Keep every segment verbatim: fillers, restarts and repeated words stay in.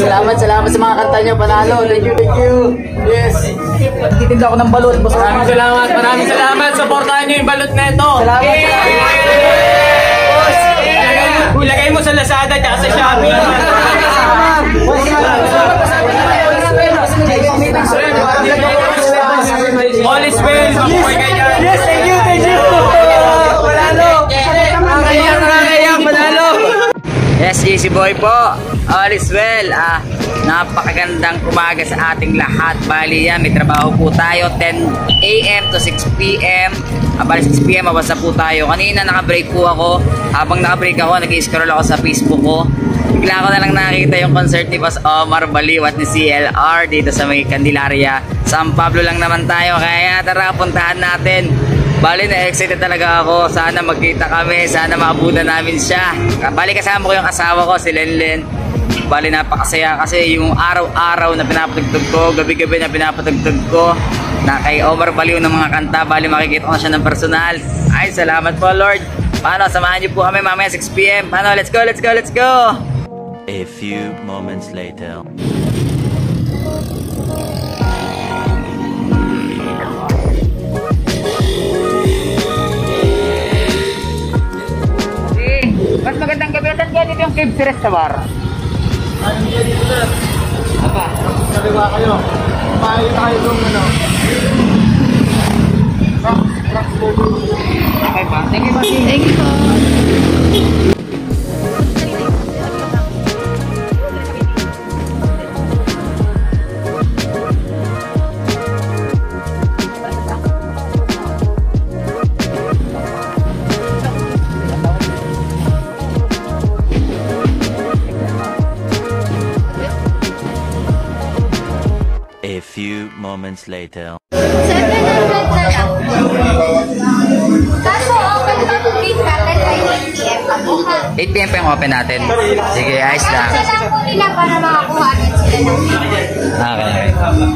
salamat, salamat sa mga kanta nyo, panalo. Thank you, thank you. Yes. Nagtitinda ako ng balot. Maraming salamat, maraming salamat. Supportahan nyo yung balot na ito. Salamat, salamat. Ilagay mo sa Lazada at sa Shopee. All is well. Mabuhay kayo. Yes, thank you, thank you. Panalo. Nakakaya, nakakaya, panalo. Yes, Easy Boy po. All is well. Ah, napakagandang umaga sa ating lahat. Bali yan, may trabaho po tayo ten A M to six P M Ah, bali six P M mabasa po tayo. Kanina naka-break po ako. Habang naka-break ako, nag-scroll ako sa Facebook ko. Bigla ko na lang nakita yung concert ni Boss Omar Baliw at ni C L R dito sa may Candelaria. San Pablo lang naman tayo, kaya tara puntahan natin. Bali na-excited talaga ako. Sana magkita kami, sana maabutan namin siya. Bali kasama ko yung asawa ko, si Lenlen. Bali napakasaya kasi yung araw-araw na pinapatugtog ko, gabi-gabi na pinapatugtog ko na kay Omar Baliw ng mga kanta. Bali makikita ko na siya ng personal. Ay, salamat po Lord. Paano, samahan niyo po kami mamaya six P M Paano, let's go, let's go, let's go. A few moments later. Mas magandang gabi. Saan kaya dito yung Cave Ceres sa bar? Ayun kayo dito sir. Apa? Sabiwa kayo. Pakita kayo itong ano. Okay pa. Thank you po. Thank you po. A few moments later. seven hundred na lang. Kaso, open pa po gate natin by eight P M pa po ha. eight P M pa yung open natin. Sige, ayos lang. Kasi lang po nila para makakuha agad sila ng Okay, okay.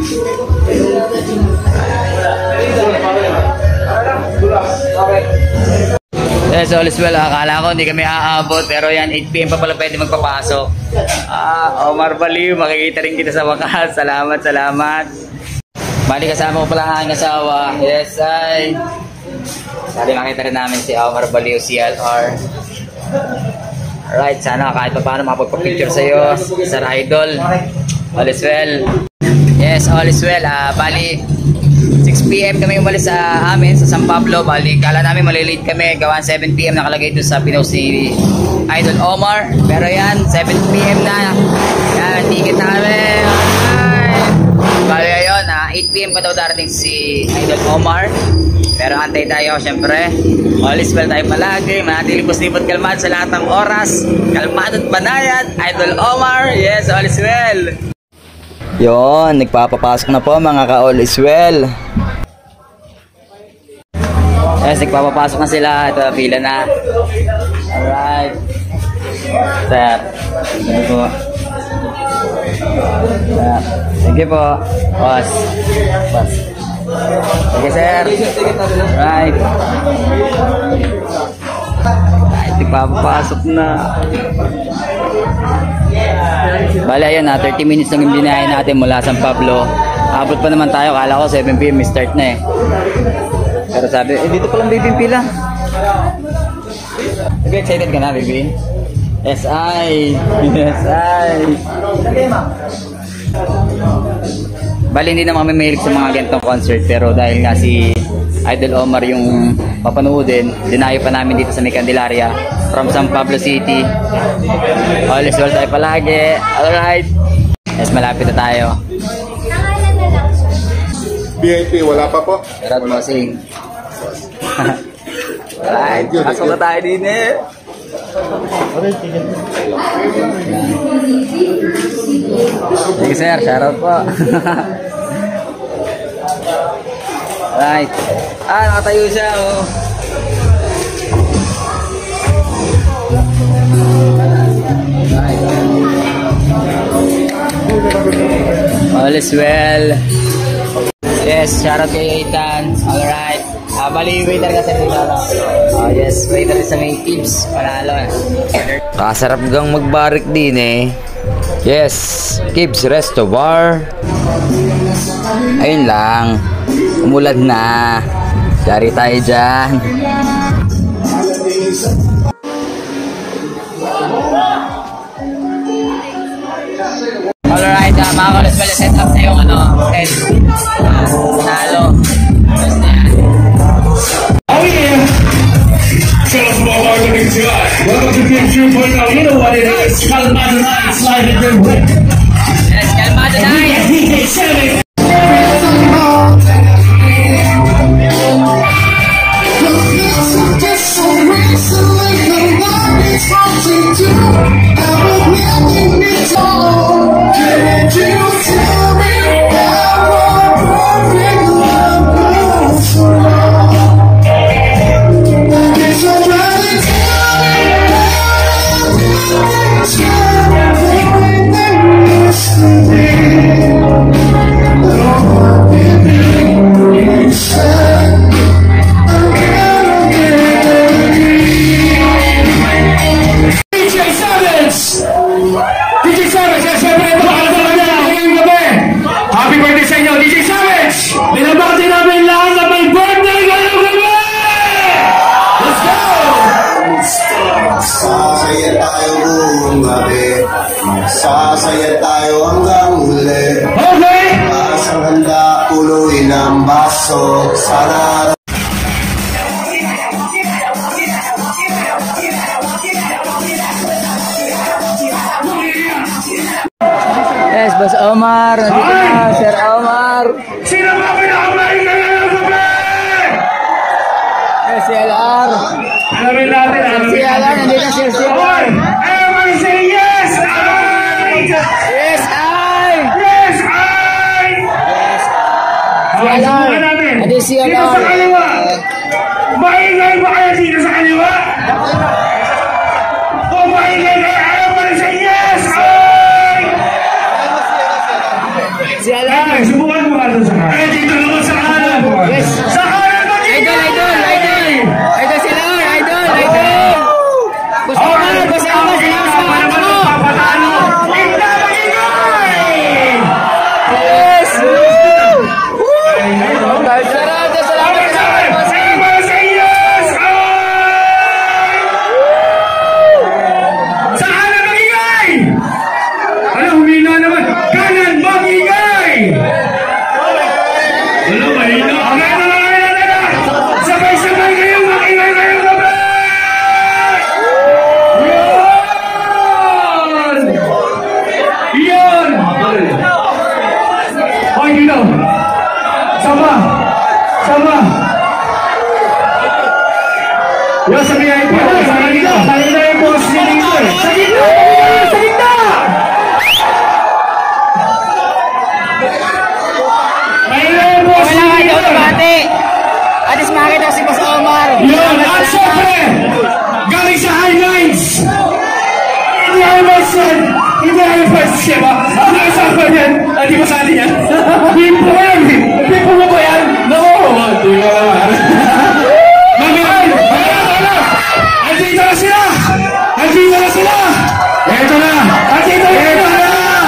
Yes, all is well. Akala ko hindi kami aabot pero yan, eight P M pa pala pwede magpapasok. Ah, Omar Baliw, makikita rin kita sa wakas. Salamat, salamat. Bali kasama ko pala ang aking asawa. Yes, ay. Bali makita rin namin si Omar Baliw, C L R. Alright, sana kahit pa paano makapagpa-picture sa'yo, Sir Idol. All is well. Yes, all is well. Ah, bali six P M kami umalis sa amin sa San Pablo. Bali, kala namin malilate kami. Gawaan seven P M nakalagay doon sa pinost ni Idol Omar. Pero yan, seven P M na. Yan, ticket namin. Alright. Bali, ayun, ah, eight P M pa daw darating si Idol Omar. Pero antay tayo, syempre. All is well tayo palagi. Manatili libos-libot kalmado sa lahat ng oras. Kalmado at banayad. Idol Omar. Yes, all is well. Yon, nagpapapasok na po mga ka-all is well. Yes, nagpapapasok na sila. Ito, pila na. Alright. Sir. Thank you po. Sir. Thank you po. Boss. Boss. Thank you, sir. Alright. Alright, nagpapapasok na. Bale, ayun na, thirty minutes lang yung binahin natin mula San Pablo. Abot pa naman tayo, kala ko seven P M start na eh. Pero sabi, eh dito palang baby pila. Sabi, excited ka na baby? S I S I Bale, hindi naman kami mahilig sa mga ganitong concert. Pero dahil nga si Idol Omar yung papanoodin, dinayo pa namin dito sa may Candelaria from San Pablo City. All is well tayo palagi. Alright. Yes, malapit na tayo. Nangalan na lang siya. V I P, wala pa po. Karat mo sing. Alright, pasok na tayo din eh. Thank you sir, shoutout po. Alright. Ah, nakatayo siya oh. All is well. Yes, shoutout kay Ethan. Alright. Ah, bali, waiter ka sa dito. Oh, yes, waiter sa may tips. Panalo. Kasarap gang magbarik din eh. Yes, Gibbs Restobar. Ayun lang. Umulan na. Dari tayo dyan. Alright, uh, mga kalas pala set up na yung ano, set. Uh, Nalo. Tapos na yan. Oh yeah! Tell us about our living tonight. Welcome to Game two point oh. You know what it is. Kalmado Nights live at your win. Yes, Kalmado Nights. D J Seven. Sasaya tayo buong gabi, sasaya tayo hanggang huli. Okay! Asang handa, puluin ang baso, sana. Yes, Boss Omar. Nandito na, Sir Omar. Sino ba pinakamain ka ng gabi? Yes, C L R. Alamin natin, alamin C L R, nandito na, Sir C L R. Everybody say yes! I! Yes, I! Yes, I! Yes. Okay, C L R. subukan namin. Ito yung C L R. Dito sa kaliwa. Maingay ba kayo dito sa kaliwa? Kung maingay kayo, everybody say yes! I! C L R. Okay, subukan mo nga doon sa kanan. Eh, dito naman sa kanan. Yes. Sa kanan ba dito? Idol, idol, idol. Idol, C L R, idol, idol. Boss Omar, Boss Omar, salamat sa mga mo. Papatalo. Hindi magigay! Yes. Salamat, salamat, salamat, Boss. Everybody say yes! Ay! Sa kanan magigay! Ano, humina naman. Kanan magigay! Wala, mahina. Okay, ito lang, ito lang, ito lang. Sabay-sabay kayo, magigay kayo gabi! Yan! Yan! Okay, dito. Sama! Sama! Yan, sa V I P. Sa kanila. Sa kanila yung boss ni Linggo eh. Sa gitna! Sa gitna! Kanila yung boss ni Wala ka Linggo ito, eh. bate. At least makakita ko si Boss Omar. Yun! At syempre, galing sa Highlights! Hindi Highlights yan! Hindi Highlights siya ba? Ang nakasapan yan! Ah, di ba sa atin yan? Bimpo yan! Bimpo mo ba yan? No! Di ba naman? Mamihan! Andito na sila! Andito na sila! Eto na! Andito na sila!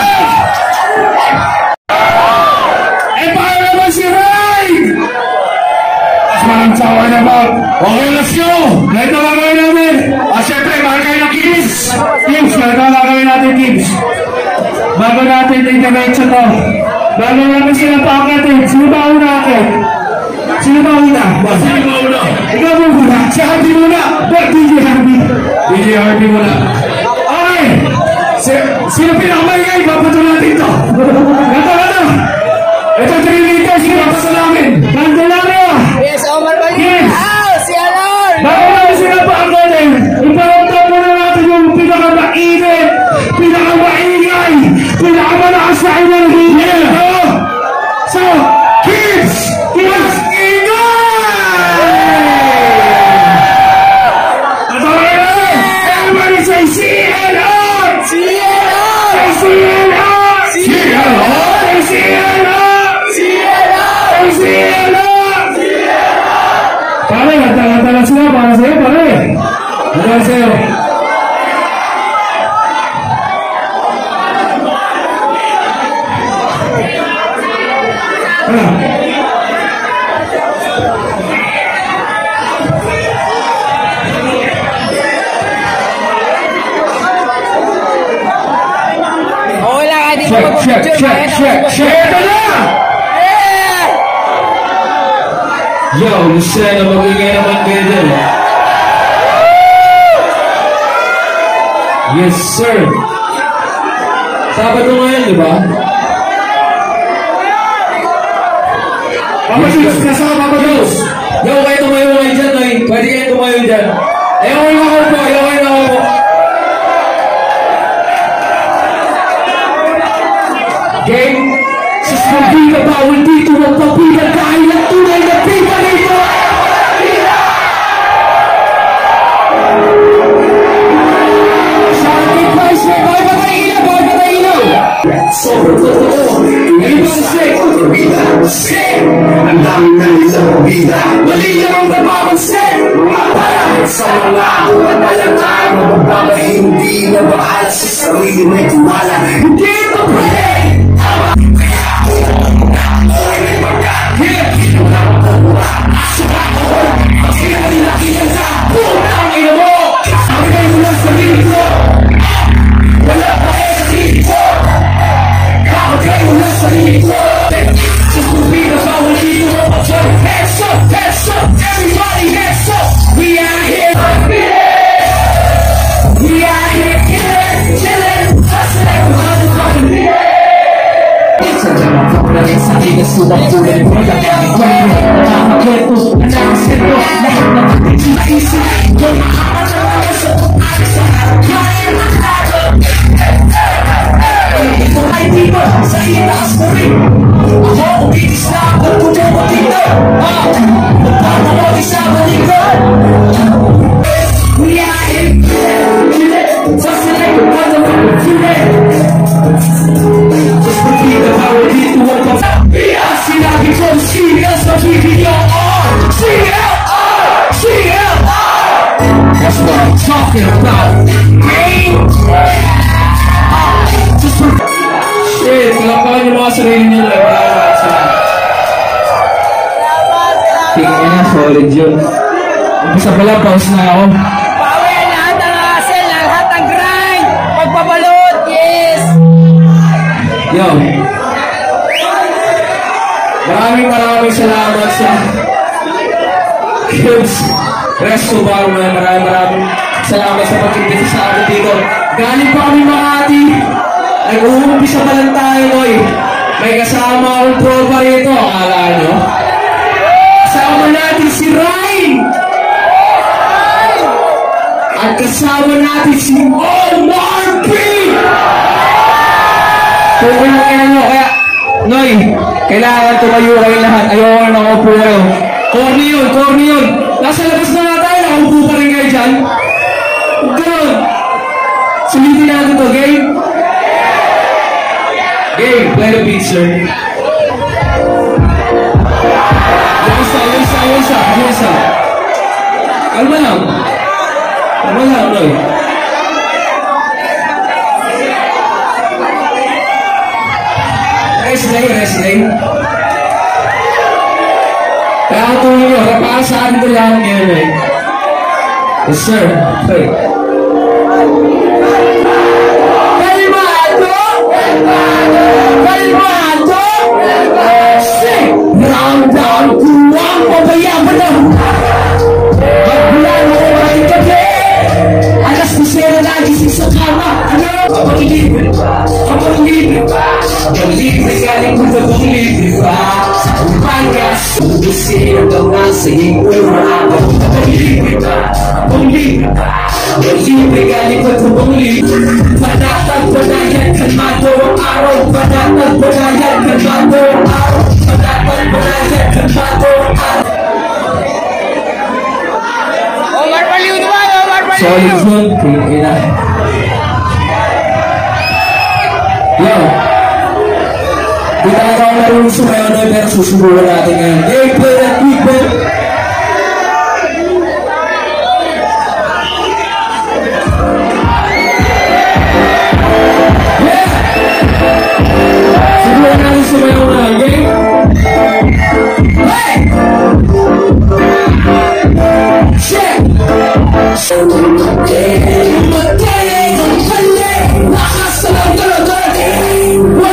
Eh, paano naman si Ray? Maraming sawa na ba? Okay, let's go! Ito ang gawin namin! Ah, syempre, mahal kayo ng Gibbs! Gibbs, ito ang gawin natin, Gibbs! Bago natin i-dimension to, bago namin sila paakatin, sino ba una akin? Sino ba una? Sino ba una? Ikaw mo muna! Si Harvey muna! Ba't D J Harvey? D J Harvey muna! Okay! Si, sino pinakamaingay? Babato natin to! Gato, gato! Ito three liters, babato namin! Candelaria! Yes, Omar ba yun? Yes! Ah, C L R! Bago namin sila paakatin, iparamdam muna natin yung pinakamainit, pinakamaingay, pinakamalakas na energy! Yeah! So, kids! Kids! Everybody say C L R! C L R! Say C L R! C L R! Say C L R! C L R! Say C L R! Pare, gata-gata sila para sa'yo, pare. Gata sa'yo. check, check, check, check, check. Ito na! Yo, Lucena, mag-ingay naman kayo dyan. Yes, sir. Sabado ngayon, di ba? Papa Jules, nasa ka, Papa Jules? Yo, kayo tumayo kayo dyan, Noy. Pwede kayo tumayo dyan. Ayaw kayo ako po, ayaw kayo ako po. Game, sa Spaldina, bawal dito magpapila dahil ang tunay na pipa dito. Shouting Christ, may bawal pa tayo ilaw, bawal pa tayo ilaw. Sobrang totoo, ngayon ba siya? Sick! Ang dami na nilang bida, mali lang ang napapansin. Mga parang sa mga malangan, mabababa, hindi na bahala sa sarili, may tiwala. Hindi ito pwede! That's what I'm talking about. Shit, kailangan yung mga sarili nila. Tingin niya, solid yun. Umpisa pala, pause na ako. Bawi, lahat ng hassle, lahat ng grind, pagpabalot, yes! Yo. Maraming maraming salamat sa Kids Resto Bar, man. Maraming maraming salamat sa pag-imbita sa akin dito. Galing pa kami Makati. Nag-uumpisa pa lang tayo, boy. May kasama akong tropa rito. Akala nyo? Kasama natin si Ryan. At kasama natin si Omar P. Kung pinakainan nyo, kaya, Noy, kailangan tumayo kayo lahat. Ayaw na ako po kayo. Corny yun, corny yun. Nasa labas na nga tayo, nakaupo pa rin kayo dyan. Good. Sulitin natin to, game? Game, play the beat, sir. Yansa, yansa, yansa, yansa. Kalma lang. Kalma lang, Noy. Rest day, rest day. Kaya ako tuloy nyo, para sa atin ito lahat ngayon eh. Yes sir, okay. Kalmado! Kalmado! Sing! Round down, kuwang pabayaban na! Magmula mo ay gabi! Alas na sila nagising sa kama! Ano? Kapag libre ba? Kapag libre ba? Kapag libre galing mo na kung libre ba? Sa Upangas, ubusin ang gawa sa hingura. Kapag libre ba? Kapag libre ba? Kapag libre galing mo na kung libre. Panatag banayan, kalmado ang araw. Panatag banayan, kalmado ang araw. Panatag banayan, kalmado ang araw. Omar Paliw naman, Omar Paliw! Solid zone, kaya yo, di talaga ako marunong sumayaw na pero susubukan natin ngayon. Hey, play that beat, man! Yeah! Subukan natin sumayaw na, okay? Hey! Check! Umatay, umatay, nakasalaw talaga.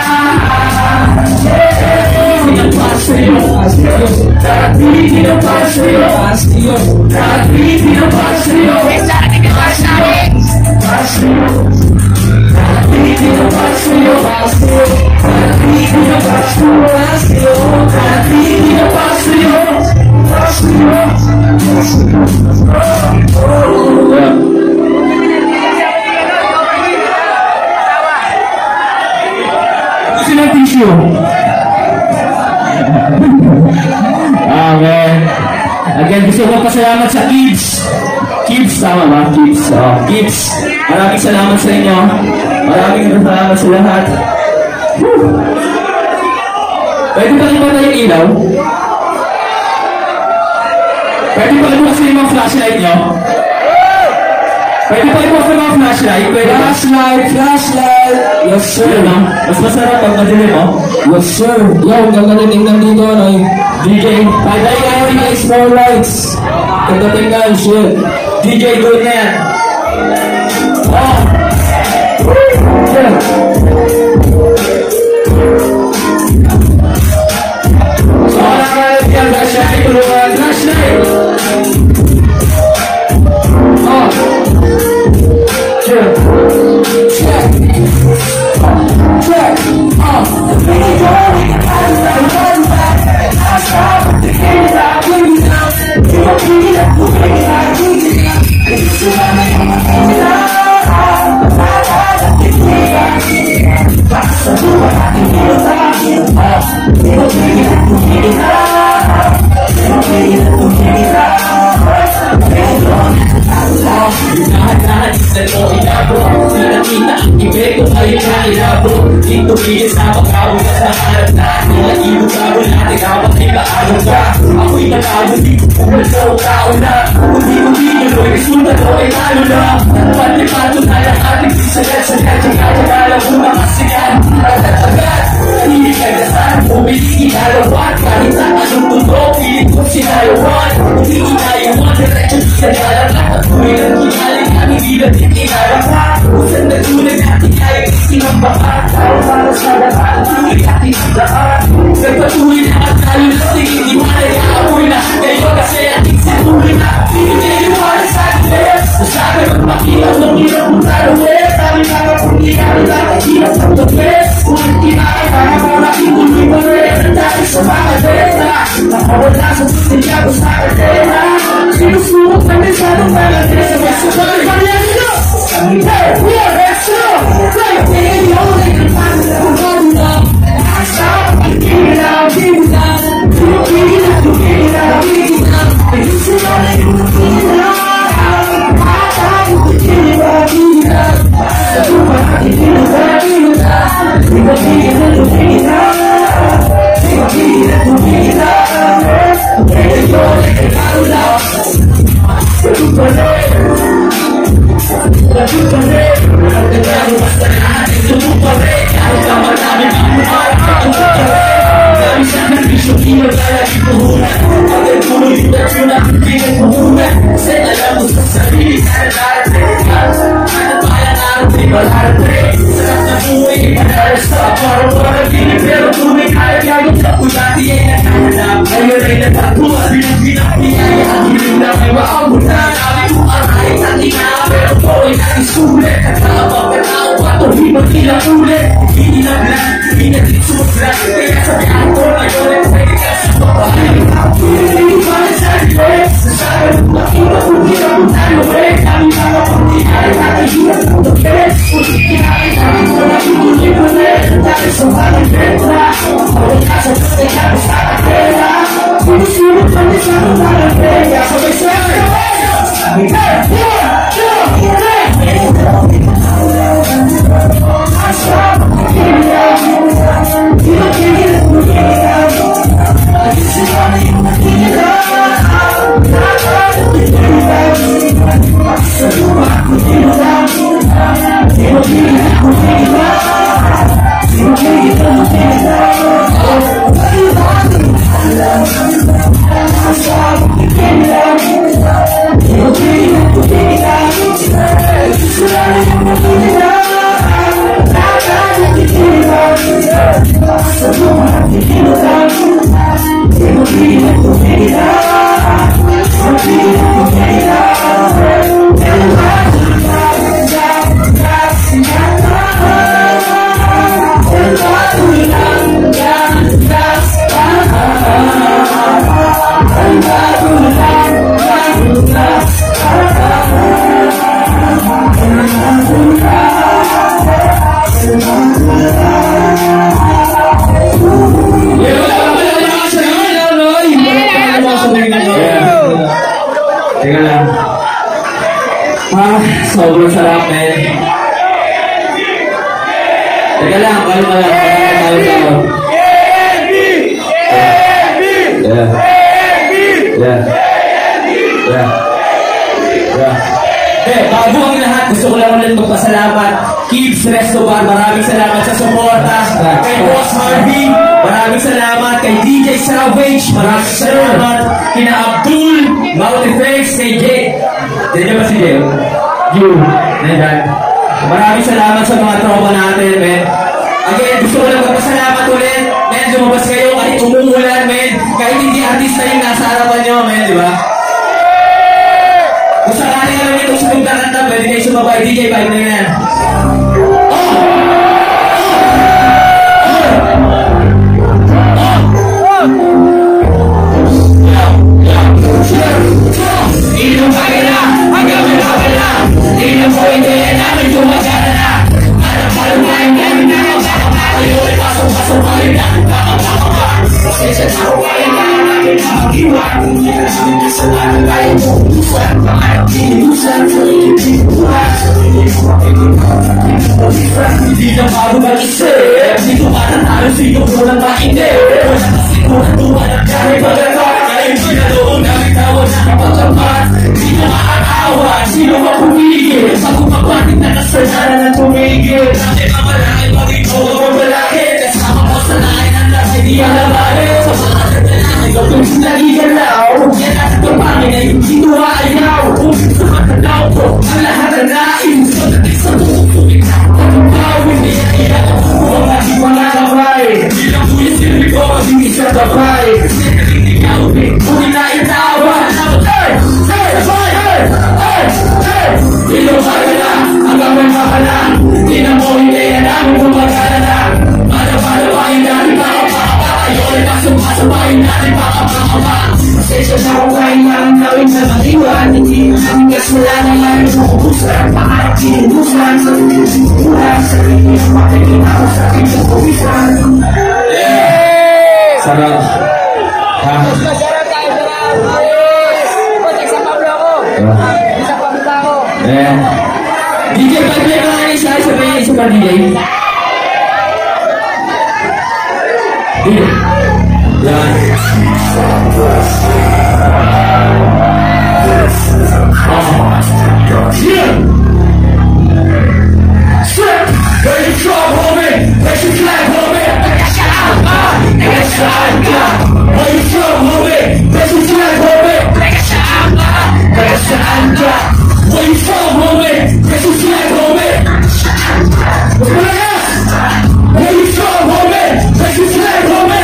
Gusto ng tissue. Okay. Again, gusto ko pasalamat sa kids. Kips, tama ba? Kips. Oh, Kips. Maraming salamat sa inyo. Maraming salamat sa lahat. Whew. Pwede ba naman na yung ilaw? Pwede ba naman kasi yung mga flashlight nyo? Pwede ba naman kasi yung mga flashlight? Pwede flashlight, flashlight. Yes, sir. Ano? Mas masarap pag madilim, oh? Yes, sir. Yo, ang ganda na tingnan dito, ano yung D J. Pwede kayo yung small lights. Ganda tingnan, shit. D J, good na yan. Oh. Yeah. So, wala ka na yung flashlight. Tulungan, flashlight. Oh. Check. Check. Check. Oh. Dito bilis na pagkawin ka sa harap na nila ilugawan natin habang ay kaano ka. Ako'y nakawan dito kung nagkaw tao na kundi kundi nalo'y resulta ko ay talo na. Pati pato na lang ating pisagat-sagat tsaka-tsaka mo na kasigan agad-agad hindi ka gasan bumili inalawat kahit sa anong mundo pilit ko sinayawan hindi inayawan diretsyon sinalalat at tuloy ng kinaling ang hindi natin inalapat kung saan nagulay natin kaya isinambahan para sa lahat tuloy natin ang lahat nagpatuloy na at talo na tingin di manayaamoy na ngayon kasi ating situloy na piniliwala sa atin nasabi magpakita ng hirap ng talawin sabi na kapunti namin natin hirap ng tagpes kung hindi natin para malaking tuloy pa rin ang dahil sa mga deta nakawala sa putinya ko sa kadena sinusubok namin sa nung mga deta sa mga deta kami there, we are extra right, baby, only the time that we're going up I stop, give it out, give it out you give it out, you give it out, give it out and you say all that you give it out I thought you could give it out, give it out so you might have to give it out, give it out we gon' give it out, give it out we gon' give it out, give it out baby, you're like a bottle out so you gon' know so you gon' know ang tagano basta natin tumupare kahit kamar namin ang buhay ang tutare kami sa nabisyo kilo kaya ipuhunan ang nagpuloy at yun ang bigay puhunan kasi alam mo sa sarili sana darating at bayan natin malarating sarap na buhay madalas sa parang-parang gini pero tunay kaya gagawin sa punati ay nakahanap ngayon ay natatuwa binang-binang-binaya ang hiling na may maabot na namin kung aray at ina pero po ay natin sulit at nakapapanaw pato hibang ilang ulit hindi na lang hindi natin sumaglag kaya sabi ako ngayon ay pwede ka sa babae hindi pa na sa akin nasabi nakita kung hirap kung tayo eh kami mga pagkikay natin hirap kung the best kung kinain namin ko na tutuloy mo rin dahil sa mga benta kung nasa pati kami sa katera kung sinunod kami sa mga benta sabay sa akin Hey, yeah, yeah, yeah. lang, kalma lang. Kalma lang. Yeah. Yeah. Yeah. Yeah. Eh, bago ang lahat, gusto ko lang ulit magpasalamat. Kibbs Restobar, maraming salamat sa suporta. Kay Boss Harvey, maraming salamat. Kay D J Savage, maraming salamat. Kina Abdul, Mautifex, kay Jay. Diyan ba si Jay? You. Nandiyan. Maraming salamat sa mga tropa natin, men. Again, gusto ko lang magpasalamat ulit. Men, lumabas kayo kahit umuulan, men. Kahit hindi artista yung nasa harapan nyo, men, di ba? Kung sakali ka lang itong sunod na kanta, pwede kayo sumabay. D J five na yan. Inom ka na, hanggang may makala. Inom ko hindi namin gumagana na. Parang tayong namin na ang nakapakayo. Pasok-pasok kayo na ang kakapakapa. Pasensya na ako kayo na namin na mag-iwan. Hindi na namin kasalanan tayo mo. Buwan, pangarap dinilusan. Sarili pintuhan. Sarili mo makikita. Hindi na bago mag-isip. Dito ka na tayo, sino ko lang makindi. Wala kasi ko na tuwa ng kami pagkakaroon. Ngayon pinaloon namin tawag na kapatapat. Hindi na makakawa, sino ka pumigil. Pag umapatik na kasalanan ng tumigil. Dati pa malaki, pag-ito ko malaki. Kasama ko sa lain ang lahat, hindi alabahin. Sa mga nagdalaman, ikaw kung nagigalaw. Yan at ito pangin ay hindi ko ayaw. Kung sa matanaw ko, ang lahat na nain. Sa natin sa buko, ikaw hindi na iyan. Kung hindi wala kapay. Hindi lang po yung sinabi ko, hindi sa kapay. Kung inaitawa, hey! Hey! Hey! Hey! Hey! Dito ka na, hanggang may makala. Di na mo hindi na namin gumagana na. Madapalupayin natin pakapakapakayo. Pasok-pasopayin natin pakapakapa. Pasensya na kung kain lang gawin na mag-iwan. Hindi namin kasalanan lang yung kubusan. Pangarap dinilusan sa pinituhan. Sa pinyang makikita sa pinyang kubisan. Sarap. Ha? Sarap tayo, sarap! Project sa Pablo ako! Sa Pablo ako! Eh. D J, pag-play ka nga isa, sabihin isa pa D J. D J. Yan. Yeah! Shit! Where you from, homie? Where's your flag, homie? Nagkasaan ka! Nagkasaan ka! Where you from, homie? Where's your flag, homie? Nagkasaan ka! Nagkasaan ka! Where you from, homie? Where's your flag, homie? What's going on? Where you from, homie? Where's your flag, homie?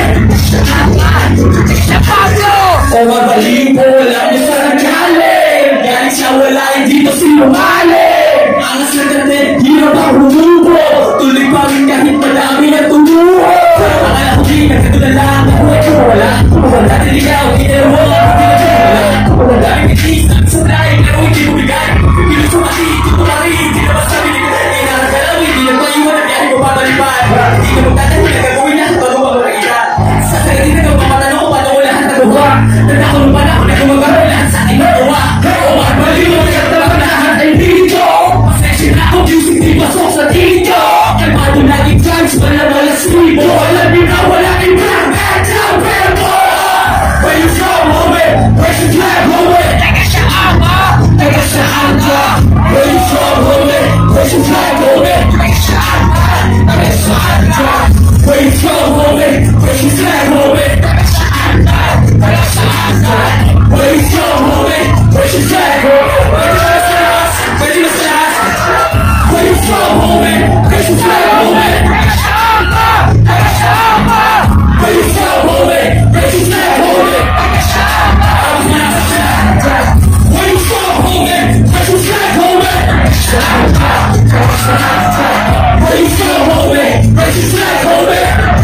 O magaling po, wala mo sa nagaling. Galing siya wala, hindi to sinungaling. Angas na natin, hirap ang humubo. Tuloy pa rin kahit madami na tumuho. Akala ko di, nagkatulad lang ako. Wala, wala din ikaw, kinero mo. Wala, dami kitis, sa dahil, pero hindi mo bigay. Hindi mo sumati, hindi mo lari, hindi na basta binigay. Hindi na nagalaw, hindi na maiwan, at yahin mo babalipan. Hindi ka magtatang, hindi na gagawin na, bago magpapakita. Sa sarili na kang pamatanong ko, paano ko lahat nagawa. Nanakulong pa na ako na gumagaro lahat sa ating nagawa. O mabali mo, nagkatala na lahat ay dito. Pasensya na ako, music di pasok sa dito. Kalmado naging times, malabalas libo. Alam niyo na wala kang plan, at ang verbo. Where you from, homie? Where's your flag, homie? Nagkasaan ka! Nagkasaan ka! Where you from, homie? Where's your flag, homie? Nagkasaan ka! Nagkasaan ka! Where you from, homie? Where's your flag, homie? Nagkasaan ka! Nagkasaan ka! Where you from, homie? Where's your flag, homie? Where's your flag? Where you from, homie? Where's your flag, homie? Nagkasaan ka! Nagkasaan ka! Where you from, homie? Where's your flag, homie? Nagkasaan ka! Where you from, homie? Where's your flag, homie? Nagkasaan ka! Nagkasaan ka! Where you from, homie? Where's your flag, homie?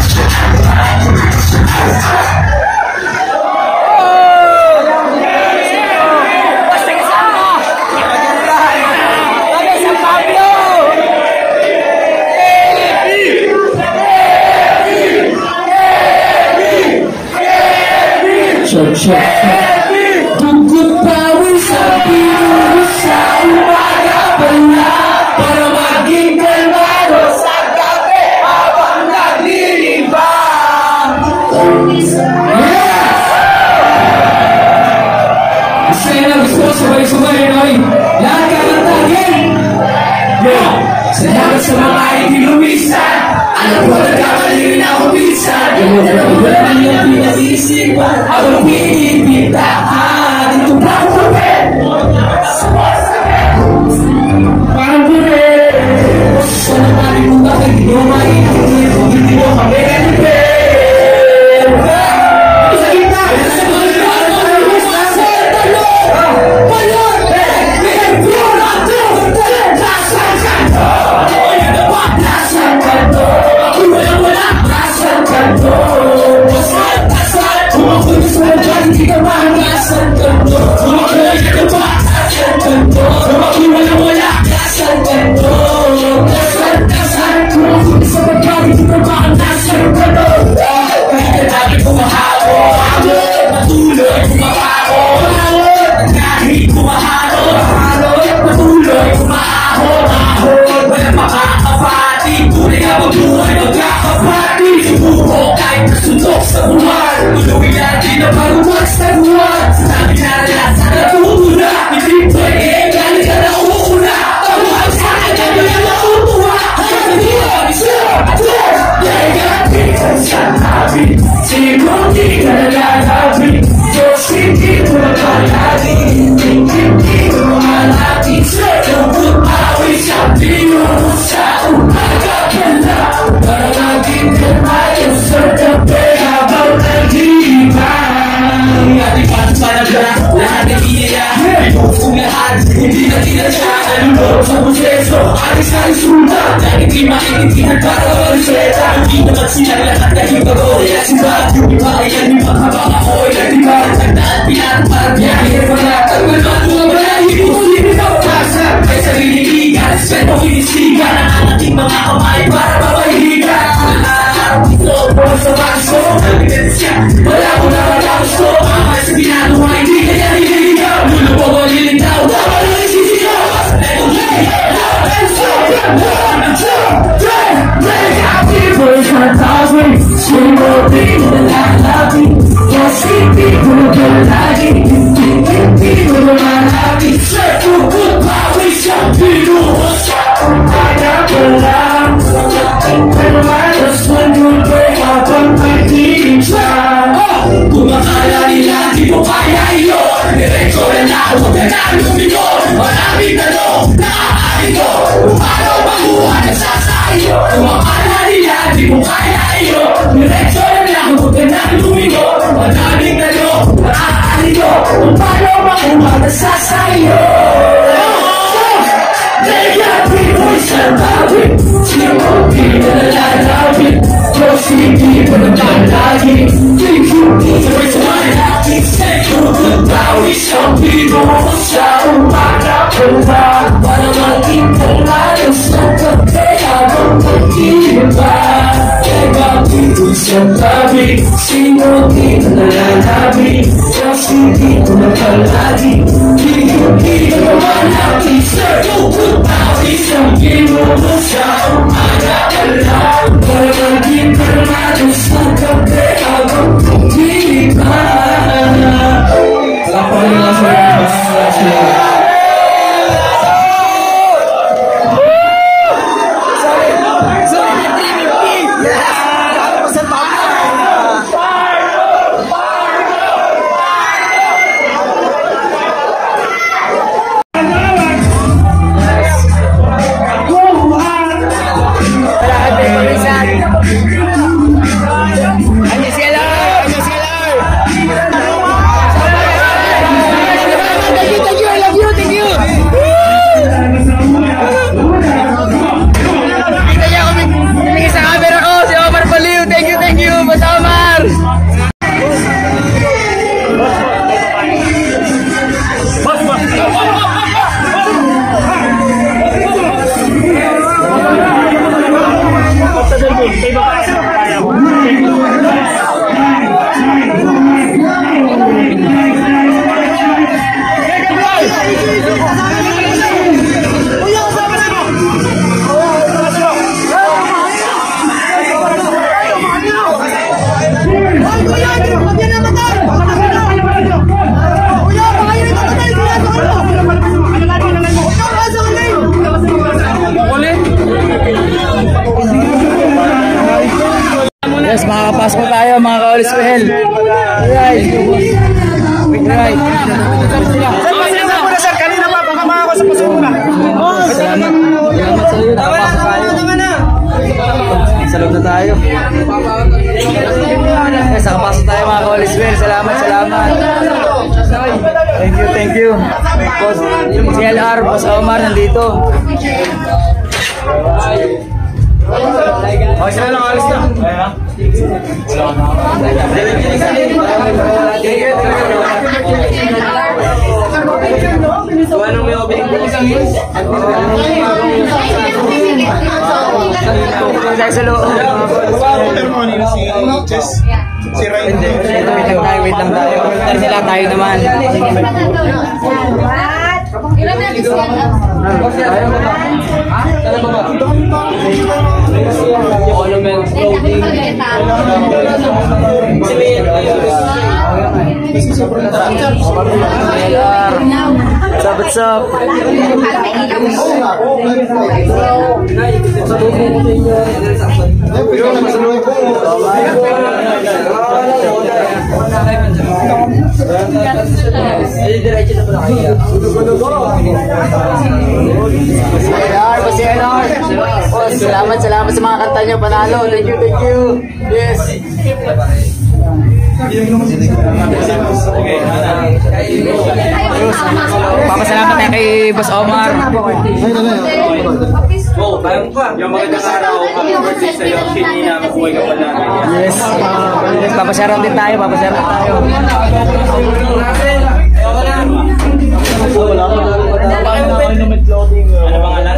Basta kasama! Bagay sa Pablo! Shot, shot, shot. Dugot pawis sa pinuno sa umaga pala para maging kalmado sa gabi. Salamat sa mga ikilumisan. Alam ko nagkamali rin ako minsan. Alam ko naman yung pinag-iisipan. Habang pinipintahan. Ito ba ako kapit? Parang buret. Sana mali mo bakit hindi mo maintindihan kung hindi mo kami kanipin. Sa gitna! Sa gitna! Hindi na tinasyahan mo sa proseso. Alis-alis sulat dahil di maintindihan para mariseta. Hindi naman silang lahat na hipagod. Kaya sibat yung iba ay yan yung maghabang ako. Ilan di ba nagdaan pinatang parang biyahe. Panatag na naman mga balahi mo. Hindi na makasa ay sarili liga. Respeto kinisiga ng ating mga kamay para mapahihigan. Nanaharap ito po sa baso. Nagdensya wala ko na matapos ko. Mamay sa ginagawa hindi kaya nililigaw. Lulupog o lilitaw. Kung akala nila di mo kaya iyon, diretso rin ako huwag ka na lumingon. Maraming tanong na aaari ko kung paano makuha na sasayo. Kung akala nila di mo kaya iyon, diretso rin ako huwag ka na lumingon. Maraming tanong na aaari ko kung paano makuha na sasayo. Negative voice ang tawid, sino di na nalalawin. Diyos hindi mo naman lagi. Think you need to raise my happy. Say you could bow isang pino mo sa umaga ko ba. Para maging talayos ng kape habang mag-iba. Negative voice ang tawid, sino di na nalalawin. Diyos hindi mo naman lagi. Think you need to naman lagi. Say you could bow isang pino mo sa umaga ko ba. Para maging talayos ng kape habang mag-iba. Ako rin lang sa mga masasya. Thank you, thank you, I love all is well. Alright. Alright. Sir, muna sir, kanina pa, baka mga ako sa puso muna. Salamat. Salamat sa iyo. Nakapasok tayo. Salud na tayo. Eh, nakapasok tayo mga all is well. Salamat, salamat. Thank you, thank you. Boss, C L R, Boss Omar, nandito. Okay, sila lang, alis na. Anong may opening po? Sa loob. Si Ryan. Wait lang tayo, wait lang tayo. Dari sila tayo naman. Ilan na bis yan? What's up, what's up? Salamat, salamat sa mga kanta nyo, panalo. Thank you, thank you. Yes. Papasalamat tayo kay Boss Omar. Yung magandang araw, happy birthday sa'yo. Pinina, mabuhay ka pa namin. Yes. Yes, papasyaran din tayo, papasyaran tayo. Ano pangalan?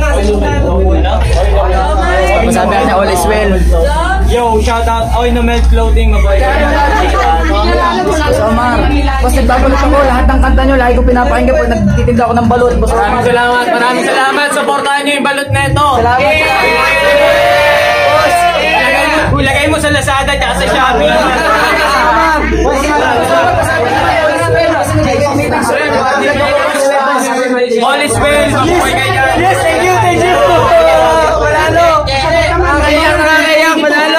Masabi niya, all is well. Yo, shout out Oy no Melt Clothing, mabuhay ka pa namin. Boss Omar, Boss, nagbabalot ako. Lahat ng kanta nyo, lagi ko pinapakinggan pag nagtitinda ako ng balot. Boss Omar. Maraming salamat, maraming salamat. Supportahan nyo yung balot na ito. Salamat. Boss, ilagay mo, ilagay mo sa Lazada at sa Shopee. All is well, mabuhay ka dyan. Yes, thank you, thank you. Panalo. Nakakayak, nakakayak, panalo.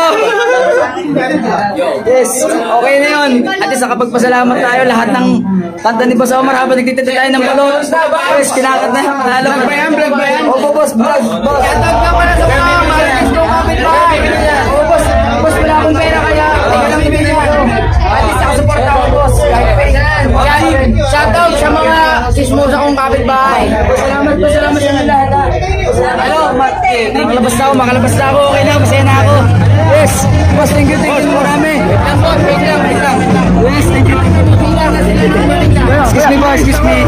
Yes, okay na yun. At isa kapagpasalamat tayo lahat ng kanta ni Boss Omar habang nagtitinda tayo ng balot. Yes, kinakat na yung panalo. Vlog ba yan, vlog ba yan? Opo, boss, vlog, boss. Katag ka pala sa mga marites ko kapit bahay. Opo, boss, boss, wala akong pera kaya tingnan lang ibigay ako. At least nakasupport ako, boss. Shoutout sa mga sismosa kong kapitbahay. Salamat po, salamat sa mga lahat. Ano, makalabas na ako, makalabas na ako. Okay na, masaya na ako. Yes, boss, thank you, thank you marami. Wait lang, boss, wait lang, wait lang. Yes, thank you. Excuse me, boss, excuse me.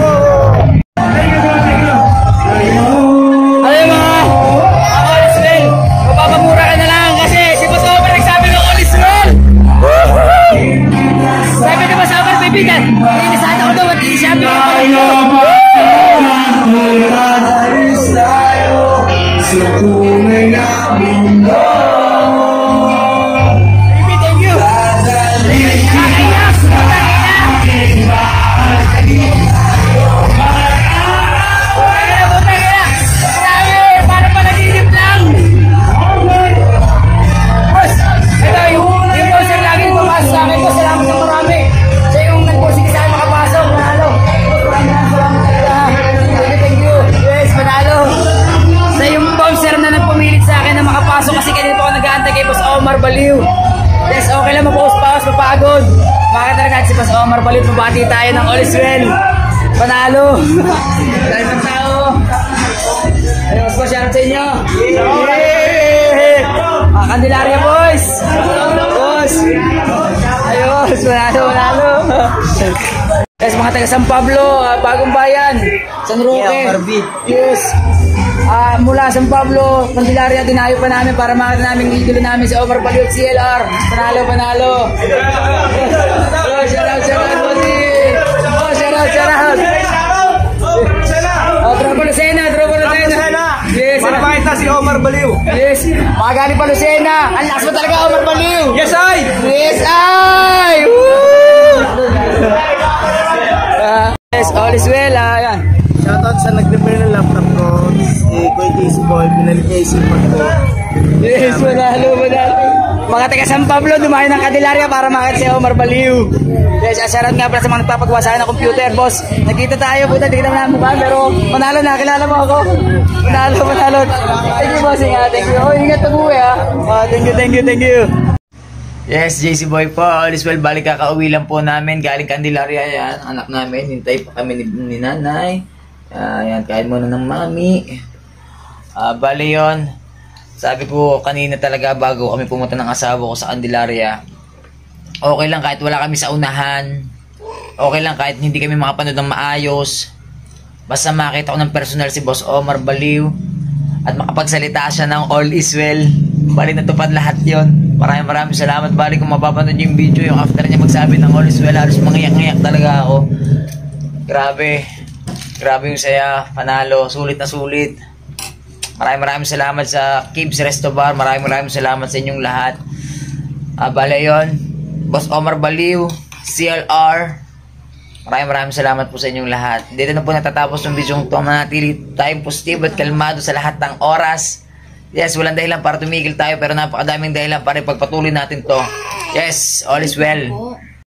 Ayun mga, all is well. Mapapamura ka na lang kasi si Boss Omar nagsabi ng all is well. Sabi ni Boss Omar, kaibigan, inisahan ako daw at isabi ko. Baby, thank you. Nakaiyak, para pa naginip lang. Boss, ito yung yung poster lagi pumasok sa akin ko. Salamat sa marami. Sa yung nagposing sa akin makapasok. Panalo. Maraming salamat talaga. Thank you, thank you. Yes, panalo. Sa yung poster na nagpumilit sa akin na makapasok kasi kanina po ako nag-aantay kay Boss Omar Baliw. Yes, okay lang mapost-paus, mapagod. Bakit talaga natin si Boss Omar Baliw? Mabati tayo ng all is well. Panalo. Dahil ng tao. Ayun, mas pa-shoutout sa inyo. Yeah! Mga Candelaria boys! Boss! Ayun, manalo, manalo. Yes, mga taga San Pablo, uh, Bagong Bayan, San Roque. Yes. Uh, mula San Pablo, Candelaria, dinayo pa namin para makita namin yung idolo namin si Omar Baliw at C L R. Panalo, panalo. Oh, shout out, shout out, buddy. Oh, shout out, shout out. Oh, tropa Lucena, tropa Lucena. Yes. Malapait na si Omar Baliw. Yes. Magaling pa Lucena. Ang lakas mo talaga, Omar Baliw. Yes, I! Yes, I! Woo! Uh, yes, all is well. Uh, yan. Shoutout sa nag-repair ng laptop ko. Si Kuya Casey Boy, pinalik niya yung isipan ko. Yes, manalo, manalo. mga taga San Pablo, dumayo ng Candelaria para makita si Omar Baliw. Yes, asaran nga pala sa mga nagpapagawa sa akin ng computer, boss. Nakita tayo, puta, hindi kita naman mukha, pero manalo na, kilala mo ako. Manalo, manalo. Thank you, boss. Nga, thank you. Oh, ingat ang buhay, ha. Oh, thank you, thank you, thank you. Yes, J C Boy po. All is well, balik kakauwi lang po namin. Galing Candelaria, yan. Anak namin, hintay pa kami ni, ni nanay. Uh, yan, kain muna ng mami. Uh, bali yun. Sabi ko kanina talaga bago kami pumunta ng asawa ko sa Candelaria, okay lang kahit wala kami sa unahan, okay lang kahit hindi kami makapanood ng maayos, basta makita ko ng personal si Boss Omar Baliw at makapagsalita siya ng all is well. Bali natupad lahat yon. Maraming maraming salamat. Bali kung mapapanood yung video, yung after niya magsabi ng all is well, halos mangiyak-ngiyak talaga ako. Grabe, grabe yung saya, panalo, sulit na sulit. Maraming maraming salamat sa Kibs Resto Bar. Maraming maraming salamat sa inyong lahat. Uh, bale yun, Boss Omar Baliw, C L R. Maraming maraming salamat po sa inyong lahat. Dito na po natatapos yung video ito. Manatili tayong positibo at kalmado sa lahat ng oras. Yes, walang dahilan para tumigil tayo, pero napakadaming dahilan para ipagpatuloy natin to. Yes, all is well.